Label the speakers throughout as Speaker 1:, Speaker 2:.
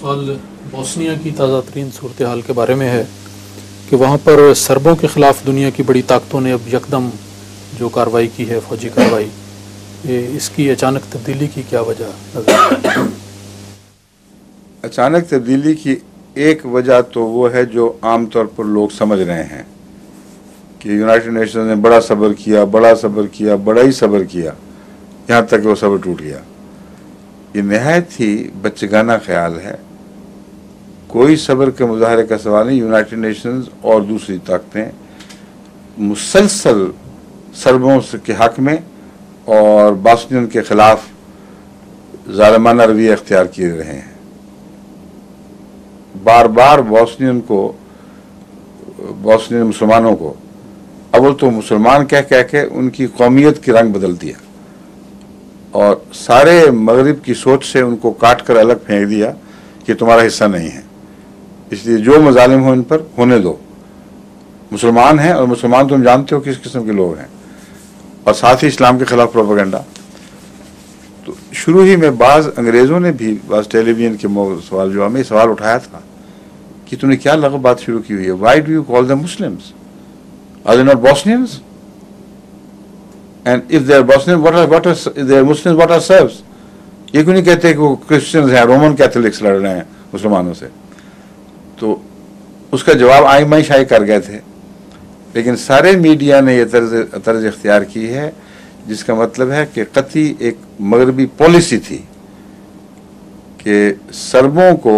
Speaker 1: سوال بوسنیا کی تازہ ترین صورتحال کے بارے میں ہے کہ وہاں پر سربوں کے خلاف دنیا کی بڑی طاقتوں نے اب یکدم جو کارروائی کی ہے، فوجی کارروائی، اس کی اچانک تبدیلی کی کیا وجہ نظر؟
Speaker 2: اچانک تبدیلی کی ایک وجہ تو وہ ہے جو عام طور پر لوگ سمجھ رہے ہیں کہ یونائٹڈ نیشنز نے بڑا صبر کیا، بڑا ہی صبر کیا، یہاں تک کہ وہ صبر ٹوٹ گیا۔ یہ نہایت ہی بچگانہ خیال ہے۔ کوئی صبر کے مظاہرے کا سوال نہیں۔ یونائٹڈ نیشنز اور دوسری طاقتیں مسلسل سربوں کے حق میں اور باسنین کے خلاف ظالمانہ رویہ اختیار کیے رہے ہیں۔ بار بار بوسنین مسلمانوں کو اول تو مسلمان کہہ کے ان کی قومیت کی رنگ بدل دیا اور سارے مغرب کی سوچ سے ان کو کاٹ کر الگ پھینک دیا کہ تمہارا حصہ نہیں ہے، اس لیے جو مظالم ہو ان پر ہونے دو۔ مسلمان ہیں اور مسلمان تم جانتے ہو کس قسم کے لوگ ہیں، اور ساتھ ہی اسلام کے خلاف پروپیگنڈا۔ تو شروع ہی میں بعض انگریزوں نے بھی بعض ٹیلی ویژن کے سوال جواب میں سوال اٹھایا تھا کہ تم نے کیا لغو بات شروع کی ہوئی ہے، why do you call them Muslims? Are they not Bosnians? And if they are Bosnians, if they are Muslims, what are Serbs? یہ کیوں نہیں کہتے کہ وہ کرسچنز ہیں، رومن کیتھولکس لڑ رہے ہیں مسلمانوں سے؟ تو اس کا جواب آئی مائی شائع کر گئے تھے، لیکن سارے میڈیا نے یہ طرز اختیار کی ہے جس کا مطلب ہے کہ قطعی ایک مغربی پالیسی تھی کہ سربوں کو،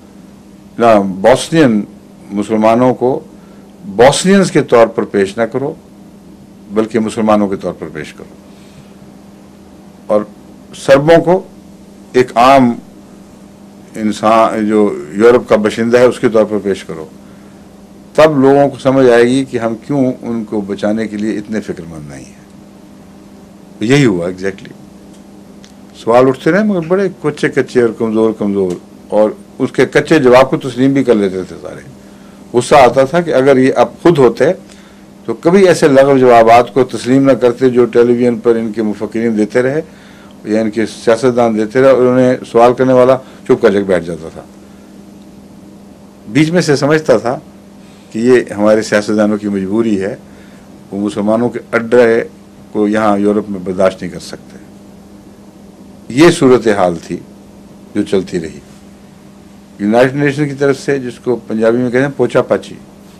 Speaker 2: بوسنین مسلمانوں کو بوسنینز کے طور پر پیش نہ کرو بلکہ مسلمانوں کے طور پر پیش کرو، اور سربوں کو ایک عام انسان جو یورپ کا باشندہ ہے اس کے طور پر پیش کرو۔ تب لوگوں کو سمجھ آئے گی کہ ہم کیوں ان کو بچانے کے لیے اتنے فکر مند نہیں ہیں۔ یہی ہوا ایگزیکٹلی۔ سوال اٹھتے رہے مگر بڑے کچے اور کمزور، اور اس کے کچے جواب کو تسلیم بھی کر لیتے تھے سارے۔ غصہ آتا تھا کہ اگر یہ اب خود ہوتے تو کبھی ایسے لغو جوابات کو تسلیم نہ کرتے جو ٹیلی ویژن پر ان کے مفکرین دیتے رہے یا ان کے سیاستدان دیتے رہے، اور انہیں سوال کرنے والا چپ کر کے بیٹھ جاتا تھا۔ بیچ میں سے سمجھتا تھا کہ یہ ہمارے سیاستدانوں کی مجبوری ہے، وہ مسلمانوں کے اڈے کو یہاں یورپ میں برداشت نہیں کر سکتے۔ یہ صورتحال تھی جو چلتی رہی یونائٹڈ نیشن کی طرف سے، جس کو پنجابی میں کہتے ہیں پوچھا پاچی،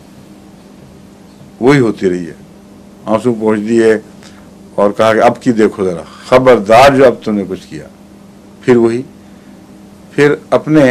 Speaker 2: وہی ہوتی رہی ہے۔ آنسو پہنچ دیے اور کہا کہ اب کی دیکھو ذرا، خبردار جو اب تم نے کچھ کیا۔ پھر اپنے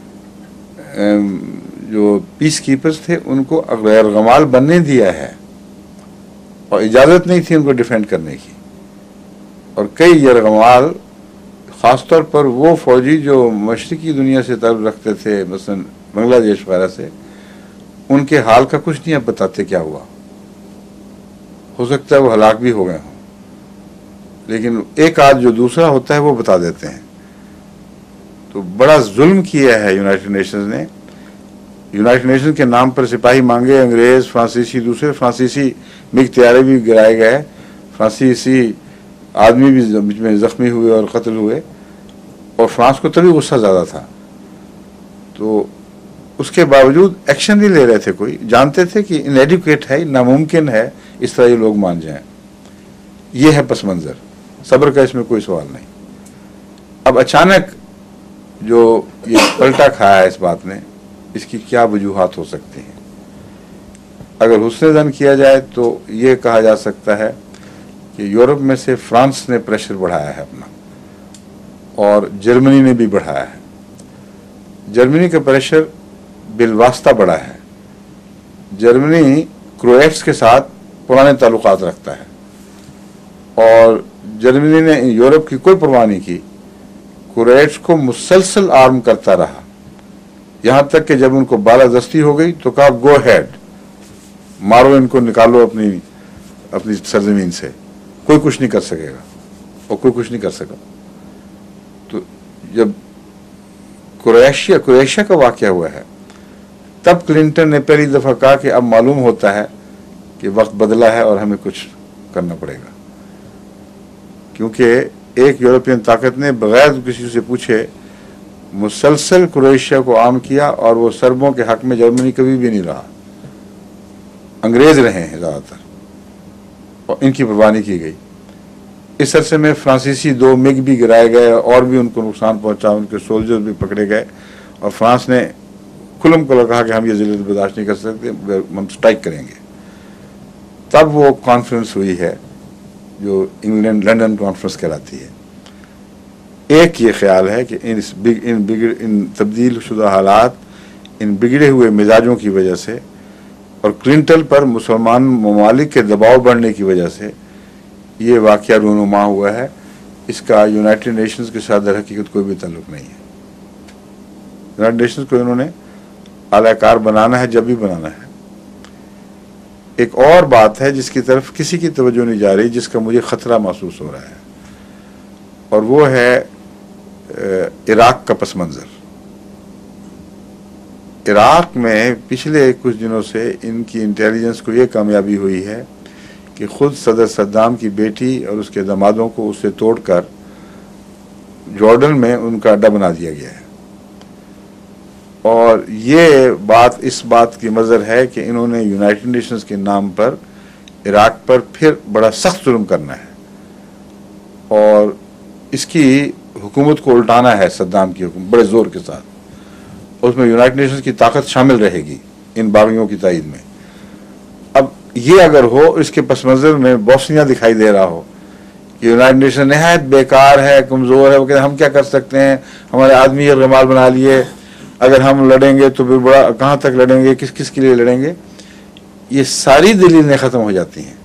Speaker 2: جو پیس کیپرز تھے ان کو غیرغمال بننے دیا ہے، اور اجازت نہیں تھی ان کو ڈیفینڈ کرنے کی، اور کئی یرغمال، خاص طور پر وہ فوجی جو مشرقی دنیا سے تعلق رکھتے تھے، مثلا بنگلہ دیش وغیرہ سے، ان کے حال کا کچھ نہیں اب بتاتے کیا ہوا۔ ہو سکتا ہے وہ ہلاک بھی ہو گئے ہوں، لیکن ایک آدھ جو دوسرا ہوتا ہے وہ بتا دیتے ہیں۔ تو بڑا ظلم کیا ہے یونائٹڈ نیشنز نے۔ یونائٹڈ نیشنز کے نام پر سپاہی مانگے، انگریز، فرانسیسی، دوسرے فرانسیسی مگ طیارے بھی گرائے گئے، فرانسیسی آدمی بھی بیچ میں زخمی ہوئے اور قتل ہوئے، اور فرانس کو تبھی غصہ زیادہ تھا۔ تو اس کے باوجود ایکشن نہیں لے رہے تھے، کوئی جانتے تھے کہ انایڈیکویٹ ہے، ناممکن ہے اس طرح یہ لوگ مان جائیں۔ یہ ہے پس منظر، صبر کا اس میں کوئی سوال نہیں۔ اب اچانک جو یہ پلٹا کھایا ہے اس بات نے، اس کی کیا وجوہات ہو سکتی ہیں؟ اگر حسن ظن کیا جائے تو یہ کہا جا سکتا ہے کہ یورپ میں سے فرانس نے پریشر بڑھایا ہے اپنا، اور جرمنی نے بھی بڑھایا ہے۔ جرمنی کا پریشر بالواسطہ بڑھا ہے۔ جرمنی کرویٹس کے ساتھ پرانے تعلقات رکھتا ہے، اور جرمنی نے یورپ کی کوئی پرواہ نہیں کی، کرویٹس کو مسلسل آرم کرتا رہا، یہاں تک کہ جب ان کو بالادستی ہو گئی تو کہا گو ہیڈ، مارو ان کو، نکالو اپنی سرزمین سے، کوئی کچھ نہیں کر سکے گا، اور کوئی کچھ نہیں کر سکا۔ تو جب کرویشیا کا واقعہ ہوا ہے، تب کلنٹن نے پہلی دفعہ کہا کہ اب معلوم ہوتا ہے کہ وقت بدلا ہے اور ہمیں کچھ کرنا پڑے گا، کیونکہ ایک یورپین طاقت نے بغیر کسی سے پوچھے مسلسل کروشیا کو عام کیا، اور وہ سربوں کے حق میں جرمنی کبھی بھی نہیں رہا، انگریز رہے ہیں زیادہ تر، اور ان کی پرواہ نہیں کی گئی۔ اس عرصے میں فرانسیسی 2 MiG بھی گرائے گئے، اور بھی ان کو نقصان پہنچا، ان کے سولجرز بھی پکڑے گئے، اور فرانس نے کھلم کھلا کہا کہ ہم یہ ذلت برداشت نہیں کر سکتے، ہم اسٹرائک کریں گے۔ تب وہ کانفرنس ہوئی ہے جو انگلینڈ لنڈن کانفرنس کہلاتی ہے۔ ایک یہ خیال ہے کہ ان تبدیل شدہ حالات، ان بگڑے ہوئے مزاجوں کی وجہ سے، اور کلنٹن پر مسلمان ممالک کے دباؤ بڑھنے کی وجہ سے یہ واقعہ رونما ہوا ہے۔ اس کا یونائٹڈ نیشنز کے ساتھ در حقیقت کوئی بھی تعلق نہیں ہے۔ یونائٹڈ نیشنز کو انہوں نے اعلی کار بنانا ہے جب بھی بنانا ہے۔ ایک اور بات ہے جس کی طرف کسی کی توجہ نہیں جا رہی، جس کا مجھے خطرہ محسوس ہو رہا ہے، اور وہ ہے عراق کا پس منظر۔ عراق میں پچھلے کچھ دنوں سے ان کی انٹیلیجنس کو یہ کامیابی ہوئی ہے کہ خود صدر صدام کی بیٹی اور اس کے دامادوں کو اس سے توڑ کر جارڈن میں ان کا اڈا بنا دیا گیا ہے، اور یہ بات اس بات کی مظہر ہے کہ انہوں نے یونائٹڈ نیشنز کے نام پر عراق پر پھر بڑا سخت ظلم کرنا ہے، اور اس کی حکومت کو الٹانا ہے، صدام کی حکومت بڑے زور کے ساتھ۔ اس میں یونائٹڈ نیشنز کی طاقت شامل رہے گی ان باغیوں کی تائید میں۔ اب یہ اگر ہو، اس کے پس منظر میں بوسنیا دکھائی دے رہا ہو کہ یونائٹڈ نیشن نہایت بیکار ہے، کمزور ہے، وہ کہتے ہیں ہم کیا کر سکتے ہیں، ہمارے آدمی یرغمال بنا لیے، اگر ہم لڑیں گے تو پھر بڑا کہاں تک لڑیں گے، کس کس کے لیے لڑیں گے، یہ ساری دلیلیں ختم ہو جاتی ہیں۔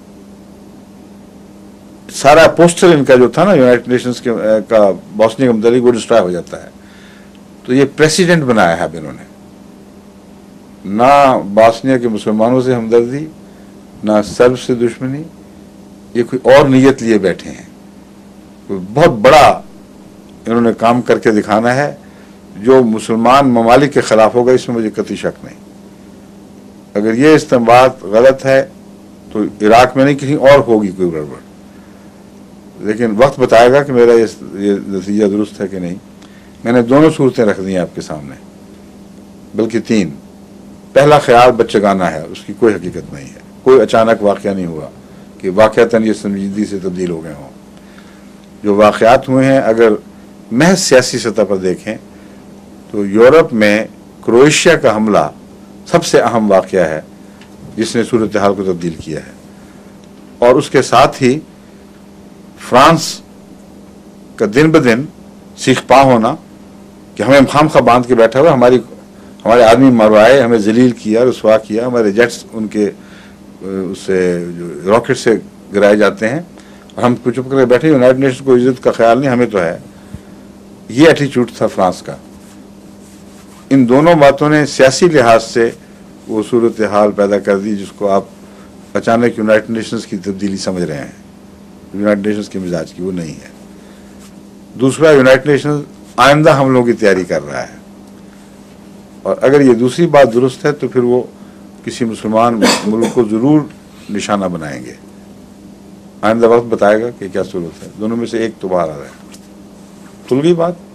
Speaker 2: سارا پوسٹر ان کا جو تھا نا یونائٹڈ نیشنز کا بوسنیا کے متعلق، وہ ڈسٹرائے ہو جاتا ہے۔ تو یہ پریسیڈنٹ بنایا ہے اب انہوں نے، نہ بوسنیا کے مسلمانوں سے ہمدردی، نہ سرب سے دشمنی، یہ کوئی اور نیت لیے بیٹھے ہیں۔ کوئی بہت بڑا انہوں نے کام کر کے دکھانا ہے جو مسلمان ممالک کے خلاف ہوگا، اس میں مجھے قطعی شک نہیں۔ اگر یہ استنباط غلط ہے تو عراق میں نہیں، کہیں اور ہوگی کوئی گڑبڑ، لیکن وقت بتائے گا کہ میرا یہ نتیجہ درست ہے کہ نہیں۔ میں نے دونوں صورتیں رکھ دی ہیں آپ کے سامنے، بلکہ 3۔ پہلا خیال بچگانہ ہے، اس کی کوئی حقیقت نہیں ہے، کوئی اچانک واقعہ نہیں ہوا کہ واقعتاً یہ سنجیدگی سے تبدیل ہو گئے ہوں۔ جو واقعات ہوئے ہیں اگر محض سیاسی سطح پر دیکھیں تو یورپ میں کروشیا کا حملہ سب سے اہم واقعہ ہے جس نے صورتحال کو تبدیل کیا ہے، اور اس کے ساتھ ہی فرانس کا دن بدن سیخ پا ہونا کہ ہمیں خامخواہ باندھ کے بیٹھا ہوا، ہمارے آدمی مروائے، ہمیں ذلیل کیا، رسوا کیا، ہمارے جیٹس ان کے اس سے جو راکٹ سے گرائے جاتے ہیں، اور ہم چپ کر کے بیٹھے، یونائٹڈ نیشنز کو عزت کا خیال نہیں، ہمیں تو ہے۔ یہ ایٹیچیوڈ تھا فرانس کا۔ ان دونوں باتوں نے سیاسی لحاظ سے وہ صورتحال پیدا کر دی جس کو آپ اچانک یونائٹڈ نیشنز کی تبدیلی سمجھ رہے ہیں۔ یونائٹڈ نیشنز کے مزاج کی وہ نہیں ہے۔ دوسرا، یونائٹڈ نیشنز آئندہ حملوں کی تیاری کر رہا ہے، اور اگر یہ دوسری بات درست ہے تو پھر وہ کسی مسلمان ملک کو ضرور نشانہ بنائیں گے۔ آئندہ وقت بتائے گا کہ کیا صورت ہے، دونوں میں سے ایک تو باہر آ رہا ہے۔ کھل گئی بات؟